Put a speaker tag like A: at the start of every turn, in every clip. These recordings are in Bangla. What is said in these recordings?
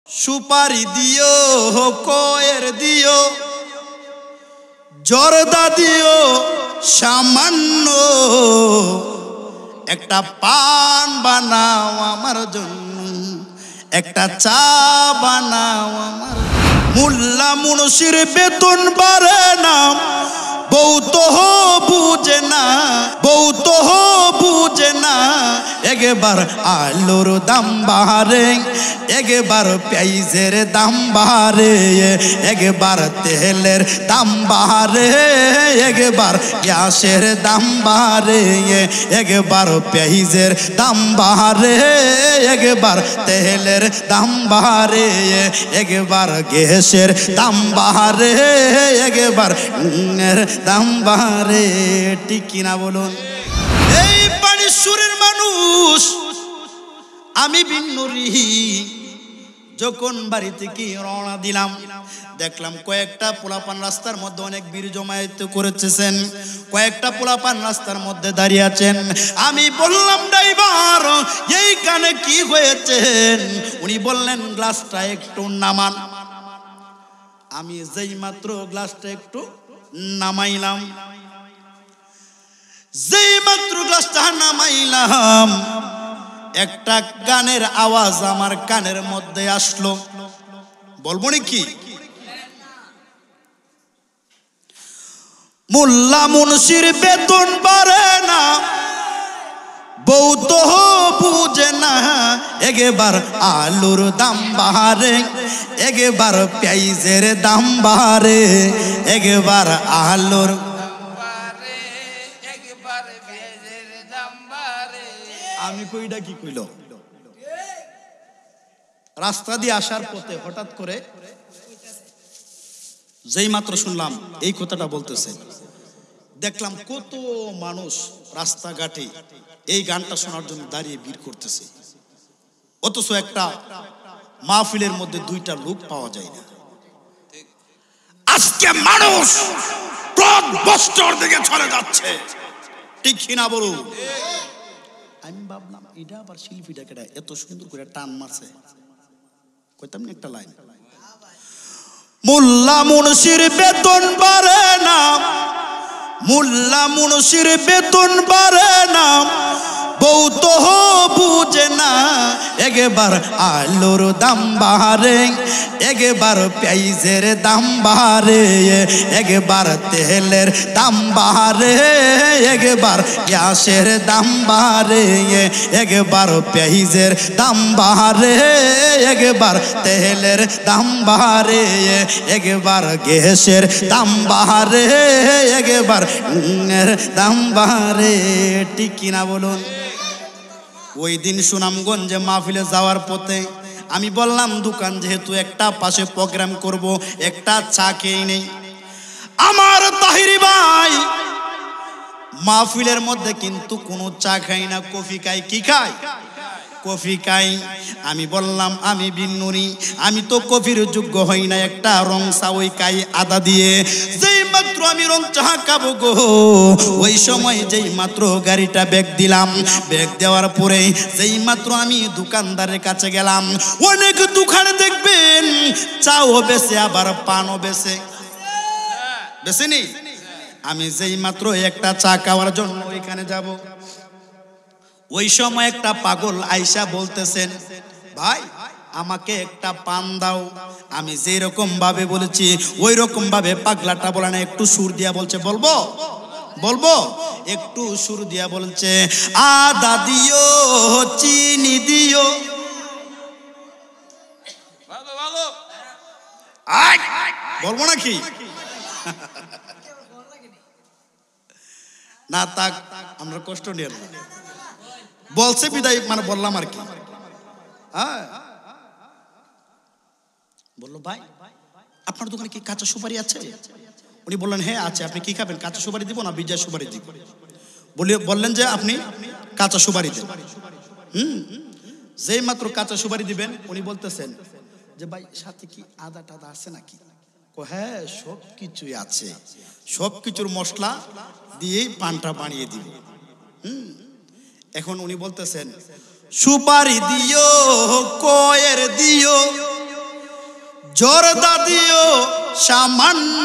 A: সুপারি দিও কয়ের দিও জর্দা দিও সামান্য একটা পান বানাও আমার জন্য একটা চা বানাও আমার মোল্লা মুনশির বেতন বাড়ে না বউ তো বুঝে না বউ তো বুঝে না একবার আলুর দাম বাড়ে একবার পেঁয়াজের দাম বাড়ে একবার তেলের দাম বাড়ে একবার গ্যাসের দাম বাড়ে একবার পেঁয়াজের দাম বাড়ে একবার তেলের দাম বাড়ে একবার গ্যাসের দাম বাড়ে একবার দাম বাড়ে ঠিক কিনা বলুন এই বানেশ্বরের মানুষ আমি বিন্নুরি যখন বাড়ি থেকে রওনা দিলাম দেখলাম কয়েকটা পোলাপান রাস্তার মধ্যে অনেক বীর জমায়েত করেছেন কয়েকটা পোলাপান রাস্তার মধ্যে দাঁড়িয়ে আছেন আমি বললাম ড্রাইভার এইখানে কি হয়েছেন উনি বললেন গ্লাসটা একটু নামান আমি যেই মাত্র গ্লাসটা একটু নামাইলাম যেই মাত্র গ্লাসটা নামাইলাম একটা গানের আওয়াজ আমার কানের মধ্যে আসলো বলবো নাকি মোল্লা মুনশির বেতন বাড়ে না বউ তো বুঝে না একবার আলুর দাম বাড়ে একবার পেঁয়াজের দাম বাড়ে একবার আলুর আমি কইটা কি কইল রাস্তা দিয়ে আসার পথে হঠাৎ করে যেই মাত্র শুনলাম এই কথাটা বলতেছে দেখলাম কত মানুষ রাস্তাঘাটে এই গানটা শোনার জন্য দাঁড়িয়ে ভিড় করতেছে অথচ একটা মাহফিলের মধ্যে দুইটা লোক পাওয়া যায় না আজকে মানুষ ব্লকবাস্টার দিকে চলে যাচ্ছে ঠিক কিনা বলুন আমি ভাবলাম এটা আবার শিল্পীটা কেটে এত সুন্দর করে টান মারছে কইতাম না একটা লাইন মোল্লা মুনশির বেতন বাড়ে না মোল্লা মুনশির বেতন বাড়ে না বউ তো বুঝে না একবার আলুর দাম বাড়ে একবার পেঁয়াজের দাম বাড়ে একবার তেলের দাম বাড়ে একবার গ্যাসের দাম বাড়ে একবার পেঁয়াজের দাম বাড়ে একবার তেলের দাম বাড়ে একবার গ্যাসের দাম বাড়ে একবার দাম বাড়ে ঠিক কিনা বলুন ওই দিন সুনামগঞ্জে মাহফিলে যাওয়ার পথে আমি বললাম দোকান যেহেতু একটা পাশে প্রোগ্রাম করব একটা চা খেয়ে নেই আমার তাহিরি ভাই মাহফিলের মধ্যে কিন্তু কোনো চা খাই না কফি খাই কি খাই কফি খাই আমি বললাম আমি বিন্নুরি আমি তো কফির যোগ্য হই না একটা রং চা ওই খাই আদা দিয়ে যেই মাত্র আমি রং চা খাবো গো ওই সময় যেই মাত্র গাড়িটা ব্যাগ দিলাম ব্যাগ দেওয়ার পরে যেই মাত্র আমি দোকানদারের কাছে গেলাম অনেক দোকানে দেখবেন চাও বেচে আবার পানও বেচে বেচেনি আমি যেই মাত্র একটা চা খাওয়ার জন্য ওইখানে যাব ওই সময় একটা পাগল আয়শা বলতেছেন ভাই আমাকে একটা পান দাও আমি যেই রকম ভাবে বলেছি ওই রকম ভাবে পাগলাটা বলে না একটু সুর দিয়া বলছে বলবো বলবো একটু সুর দিয়া বলছে আদা দিও চিনি দিও বলবো নাকি না তাক আমরা কষ্ট নিয়ে বলছে বিদায় মানে বললাম আর কি হ্যাঁ বললো ভাই আপনার দোকানে কি কাঁচা সুপারি আছে উনি বললেন হ্যাঁ আছে আপনি কি খাবেন কাঁচা সুপারি দিব না বিজয় সুপারি দিব বললেন যে আপনি কাঁচা সুপারি দেন যেই মাত্র কাঁচা সুপারি দিবেন উনি বলতেছেন যে ভাই সাথে কি আদা টাদা আছে নাকি হ্যাঁ সব কিছুই আছে সব কিছুর মশলা দিয়েই পানটা বানিয়ে দিব এখন উনি বলতেছেন সুপারি দিও কয়ের দিও জর্দা দিও সামান্য,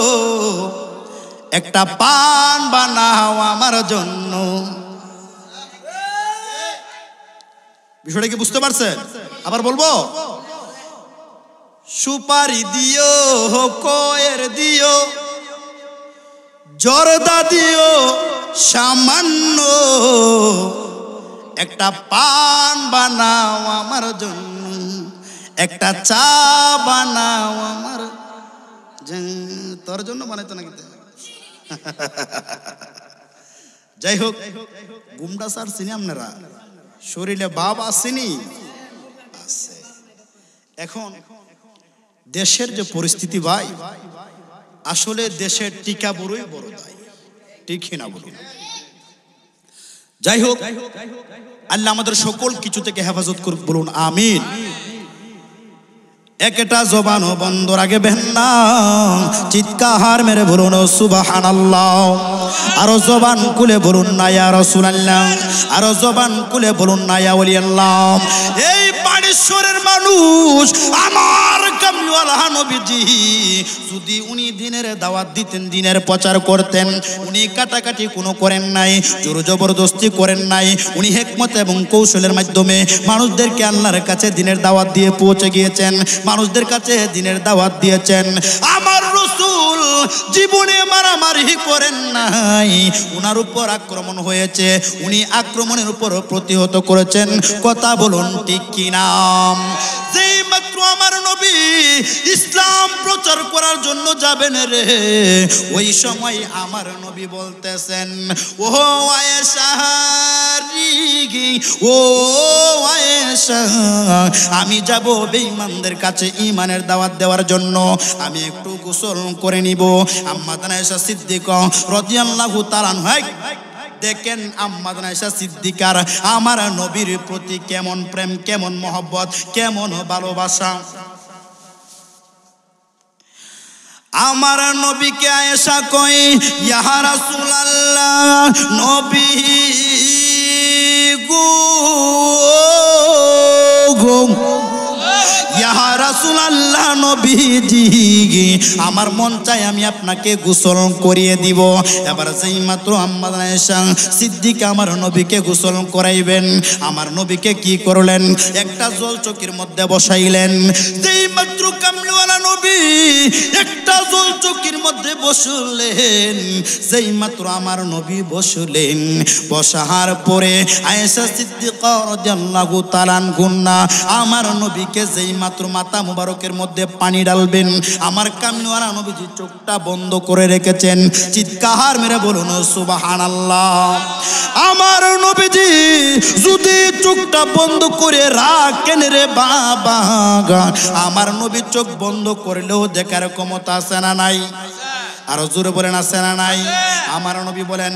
A: একটা পান বানাও আমার জন্য। বিষয়টা কি বুঝতে পারছেন? আবার বলবো, সুপারি দিও কয়ের দিও, জর্দা দিও সামান্য, একটা পান বানাও আমার জন্য, একটা চা বানাও আমার তোর জন্য বানাইতো নাকি? যাই হোক, গুমডা স্যার চিনি আপনারা, শরীরে বাপ আসেনি আছে। এখন দেশের যে পরিস্থিতি ভাই, আসলে দেশের টিকা বড়ই বড় দায়, ঠিক না বলুন? যাই হোক, আল্লাহ আমাদের সকল কিছু থেকে হেফাজত করুক, বলুন আমিন। একটা জবানও বন্ধ রাখবেন না, চিৎকার মেরে বলুন সুবহানাল্লাহ। আরো জবান খুলে বলুন না ইয়া রাসূলুল্লাহ, আরো জবান খুলে বলুন না ইয়া ওলিয়াল্লাহ। এই বানেশ্বরের মানুষ আমার কামলিওয়ালা নবীজি যদি উনি দিনের দাওয়াত দিতেন, দিনের প্রচার করতেন, উনি কাটাকাটি কোনো করেন নাই, জোর জবরদস্তি করেন নাই, উনি হিকমত এবং কৌশলের মাধ্যমে মানুষদেরকে আল্লাহর কাছে দিনের দাওয়াত দিয়ে পৌঁছে গিয়েছেন, মানুষদের কাছে দিনের দাওয়াত দিয়েছেন। আমার রাসূল জীবনে মারামারি করেন নাই, উনার উপর আক্রমণ হয়েছে, উনি আক্রমণের উপর প্রতিহত করেছেন। কথা বলুন ঠিক কি না? যেই মাত্র আমার নবী ইসলাম প্রচার করার জন্য যাবেন রে, ওই সময় আমার নবী বলতেছেন, ও আয়েশা ও আয়েশা, আমি যাব বেঈমানদের কাছে ঈমানের দাওয়াত দেওয়ার জন্য, আমি একটু গোসল করে নিব। আম্মা আয়েশা সিদ্দিকা রাদিয়াল্লাহু তাআলা আনহা, দেখেন আম্মা আয়েশা সিদ্দিকার আমার নবীর প্রতি কেমন প্রেম, কেমন মহব্বত, কেমন ভালোবাসা। আমার নবীকে আয়েশা কই, ইয়া রাসূলুল্লাহ, নবী গো ইয়া রাসূলুল্লাহ, নবীজি আমার মন চায় আমি আপনাকে গোসল করিয়ে দিব। এবার যেই মাত্র আম্মা আয়েশা সিদ্দিকা আমার নবীকে গোসল করাইবেন, আমার নবীকে কি করলেন? একটা জল চকির মধ্যে বসাইলেন। যেই মাত্র কামলিওয়ালা নবী একটা জল চকির মধ্যে বসলেন, যেই মাত্র আমার নবী বসলেন, বসার পরে আয়েশা সিদ্দিকা রাদিয়াল্লাহু তাআলা আনহা আমার নবীকে যেই মাত্র মাথা মুবারকের মধ্যে পানি ডালবেন, আমার কামলিওয়ালা নবীজি চোখটা বন্ধ করে রেখেছেন। চিৎকার মেরে বলুন সুবহানাল্লাহ। আমার নবীজি যদি চোখটা বন্ধ করে রাখেন রে বাবা, আমার নবী চোখ বন্ধ করলেও দেখার ক্ষমতা আছে না নাই? আরো জোরে বলেন আছে না নাই? আমার নবী বলেন,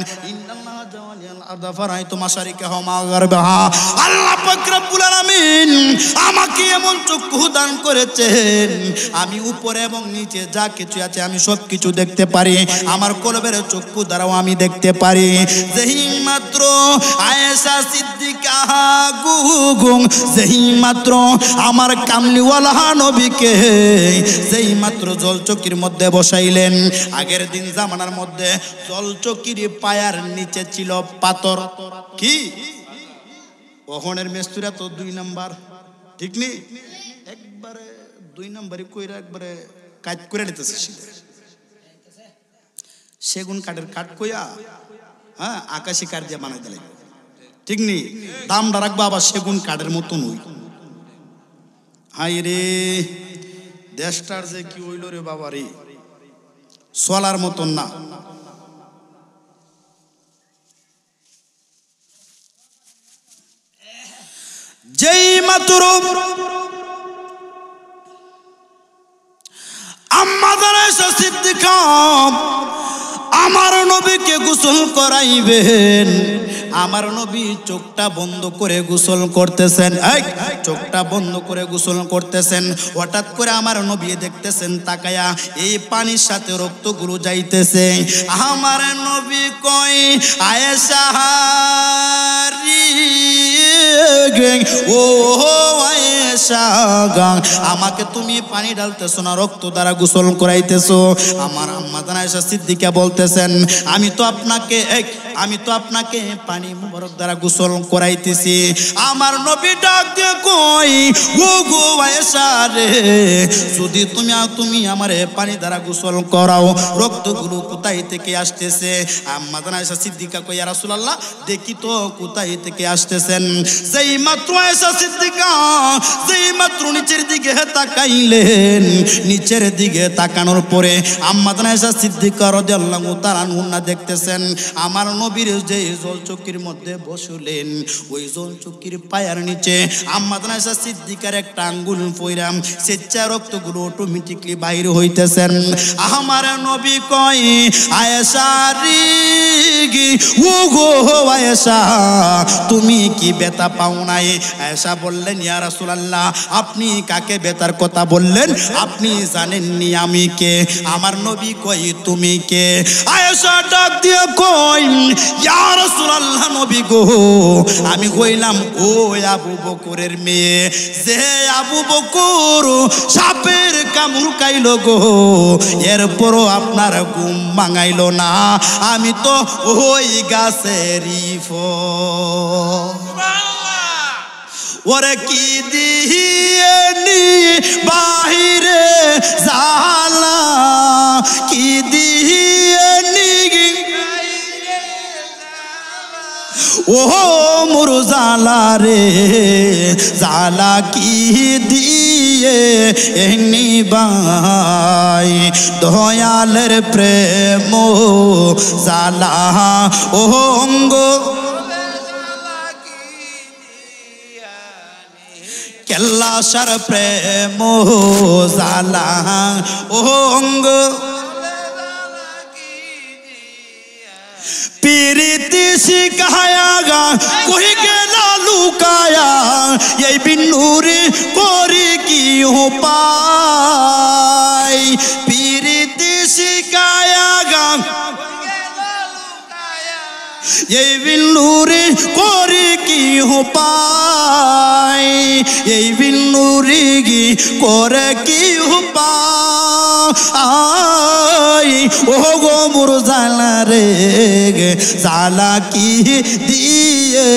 A: আল্লাহ পাক রব্বুল আলামিন আমাকে এমন চক্ষু দান করেছেন, আমি উপরে এবং নিচে যা কিছু আছে আমি সব কিছু দেখতে পারি, আমার কলবের চক্ষু দ্বারাও আমি দেখতে পারি। যেই মাত্র আয়েশা সিদ্দিকা গুগুম, যেই মাত্র আমার কামলিওয়ালা নবীকে যেই মাত্র জলচকির মধ্যে বসাইলেন, আগের দিন জামানার মধ্যে জলচকির পায়ার নিচে ছিল পাথর। কি ওখানের মেস্তুরা তো 2 নাম্বার, ঠিক নেই, একবারে 2 নাম্বারই কইরা একবারে কাট করে নিতেছে। সেগুন কাঠের কাঠ কইয়া হ্যাঁ আকাশি কাঠ দিয়ে বানাই দিলে, ঠিক নেই, দামটা রাখবো আবার সেগুন কাঠের মতন হই। হাই রে দেশটার যে কি হইল রে বাবা রে, সোলার মতন না। যেই মাত্র আম্মা আয়েশা সিদ্দিকা আমার নবীকে গোসল করাইবেন, আমার নবী চোখটা বন্ধ করে গোসল করতেছেন, চোখটা বন্ধ করে গোসল করতেছেন। হঠাৎ করে আমার নবী দেখতেছেন তাকায়া এই পানির সাথে রক্তগুলো যাইতেছে। আমার নবী কয়, আয়েশা রে ও আয়েশা আমাকে তুমি পানি ঢালতেছো না রক্ত দ্বারা গোসল করাইতেছো। আমার আম্মা জান আয়েশা সিদ্দিকা বলতেছেন আমি তো আপনাকে পানি মুবারক দ্বারা গোসল করাইতেছি। আমার নবী ডাক দিয়ে কই ও গো আয়েশা রে যদি তুমি আমারে পানি দ্বারা গোসল করাও রক্তগুলো কোথায় থেকে আসতেছে? আম্মা জান আয়েশা সিদ্দিকা কই ইয়া রাসূলুল্লাহ দেখি তো কোথায় থেকে আসতেছেন। যেই মাত্র আয়েশা সিদ্দিকা যেই মাত্র নিচের দিকে তাকাইলেন, নিচের দিকে তাকানোর পরে আম্মা জান আয়েশা সিদ্দিকা রাদিয়াল্লাহু তাআলা আনহা দেখতেছেন আমার নবীর যে জলচকির মধ্যে বসলেন ওই জলচকির পায়ের নিচে আম্মা জান আয়েশা সিদ্দিকার একটা আঙ্গুল পয়রাম স্বেচ্ছা রক্তগুলো অটোমেটিকলি বাইর হইতেছেন। আমার নবী কয় আয়েশা রে ও গো আয়েশা তুমি কি ব্যথা পাও নাই? আয়েশা বললেন ইয়া রাসূলুল্লাহ আপনি কাকে ব্যথার কথা বললেন? আপনি জানেননি আমি কে? আমার নবী কই তুমি কে? আয়েশা ডাক দিয়ে কই ইয়া রাসূলুল্লাহ নবী গো আমি কইলাম ও আবু বকরের মেয়ে, যে আবু বকর সাপের কামড় খাইলো গো এরপরও আপনার ঘুম ভাঙাইলো না। আমি তো ওই গাছেরই ফল। ওরে কি দিয়ে নি বাহিরে জালা কি দিয়ে নি ও মোর জালা রে জালা কি দিয়ে এনি বাই দয়ালের প্রেম জালা ও অঙ্গ কেল্লা সার প্রেম জালা ও অঙ্গ পীরিতি শিখায়া গা কই গেলা লুকায়া এই বিন্নুরি করি কি উপায়? পীরিতি শিখায়া গা এই বিন্নুরি করি কি উপায়? এই বিন্নুরি করে কি উপায়? ও গো মোর জালা রে জালা কি দিয়ে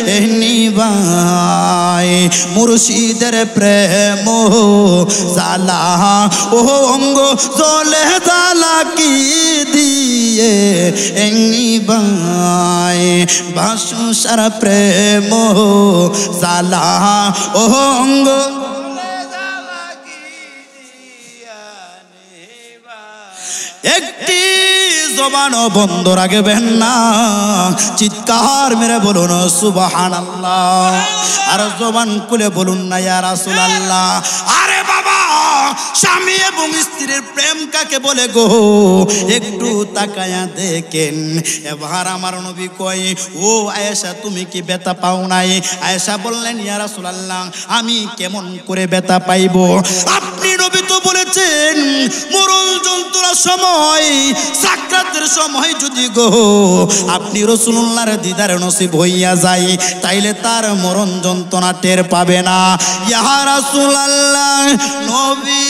A: নিবাই মুর্শিদের প্রেম জালা ও অঙ্গ জলে জালা কি দিয়ে নিবাই ভাসু সারা প্রেম জালা ও অঙ্গ একটি জবানও বন্ধ রাখবেন না, চিৎকার মেরে বলুন সুবহানাল্লাহ। আর জবান খুলে বলুন না ইয়া রাসূলুল্লাহ। আরে বাবা স্বামী এবং স্ত্রীর প্রেম কাকে বলে গো একটু তাকায়া দেখেন। এবার আমার নবী কয় ও আয়েশা তুমি কি ব্যথা পাও নাই? আয়েশা বললেন ইয়া রাসূলুল্লাহ আমি কেমন করে ব্যথা পাইব? আপনি নবী তো বলেছেন মরণ যন্ত্রণার সময় সাকরাতের সময় যদি গো আপনি রাসূলুল্লাহর দিদার নসিব হইয়া যায় তাইলে তার মরণ যন্ত্রণা টের পাবে না। ইয়া রাসূলুল্লাহ নবী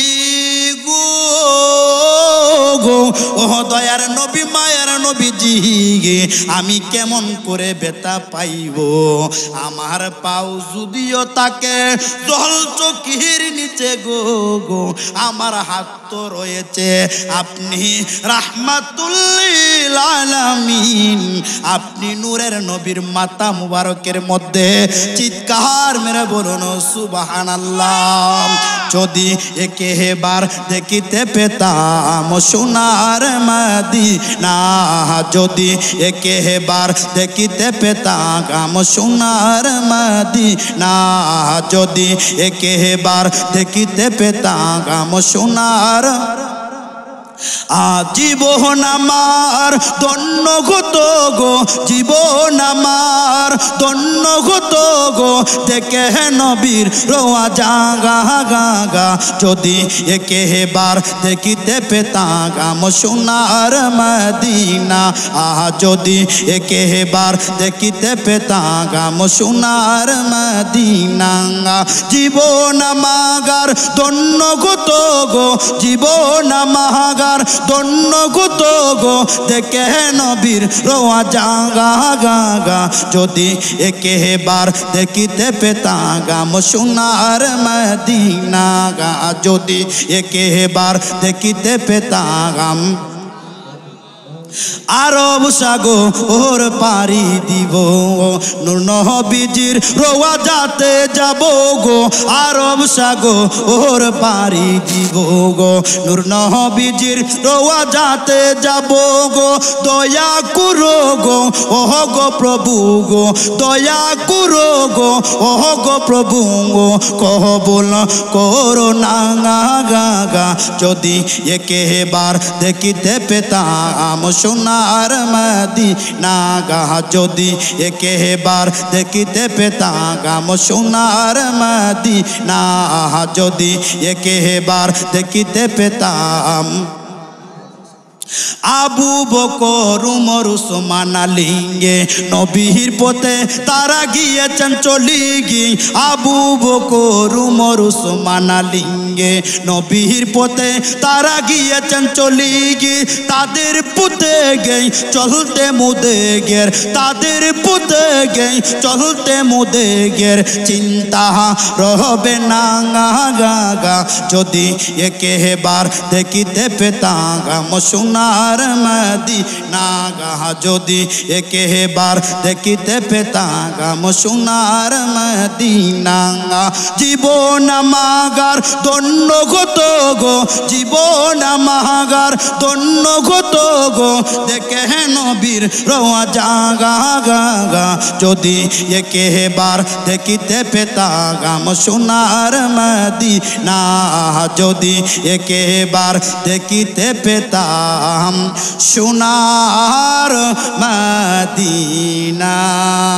A: গো ও দয়ার নবী মায়ের নবীজি আমি কেমন করে ব্যথা পাইব? আমার পাও যদিও তাকে জল চকির নিচে গো গো আমার হাত তো রয়েছে। আপনি রাহমাতুল লিল আলামিন, আপনি নূরের নবীর মাথা মুবারকের মধ্যে চিৎকার মেরে বলুন সুবহানাল্লাহ। যদি একেবার দেখিতে পেতাম সোনার মদিনা, যদি একেবার দেখিতে পেতাম সোনার মদিনা, যদি একেবার দেখিতে পেতাম সোনার জীবন আমার ধন্য হতো গো, জীবন আমার ধন্য হতো গো, দেখে নবীর রোয়া জাগা গা। যদি একেবার দেখিতে পেতাম সোনার মদিনা, যদি একেবার দেখিতে পেতাম সোনার মদিনা। জীবন আমার ধন্য হতো গো, জীবন আমার ধন্য হতো গো, দেখে নবীর রোয়া জাগা গা। যদি একেবার দেখিতে পেতাম সোনার মদিনা, যদি একেবার দেখিতে পেতাম আরব সাগর পারি দিব, নূর নবীজির রোয়া যাতে যাব গো, আরব সাগর পারি দিব গো, নূর নবীজির রোয়া যাতে যাব গো। দয়া করো গো ওহ গো প্রভু গো, দয়া করো গো ওহ গো প্রভু গো, কবুল করো না গা। যদি একেবার দেখিতে পেতাম সোনার মদিনা, যদি একেবার দেখিতে পেতাম সোনার মদিনা, যদি একেবার দেখিতে পেতাম। আবু বকর উমর উসমান আলিঙ্গে নবীর পথে তারা গিয়েছেন চলি গি, আবু বকর উমর উসমান আলিঙ্গে নবীর পথে তারা গিয়েছেন চলি গি। তাদের পুতে গে চলতে মুদে গের, তাদের পুতে গে চলতে মুদে গের, চিন্তা রহবে না গা। যদি একেবার দেখিতে পেতাম সোনার মদিনা, যদি একেবার দেখিতে পেতাম সোনার মদিনা। জীবন আমার ধন্য হতো গো, জীবন আমার ধন্য হতো গো, দেখে নবীর রোয়া জাগা গা। যদি একেবার দেখিতে পেতাম সোনার মদিনা, যদি একেবার দেখিতে পেতাম সোনার মদিনা।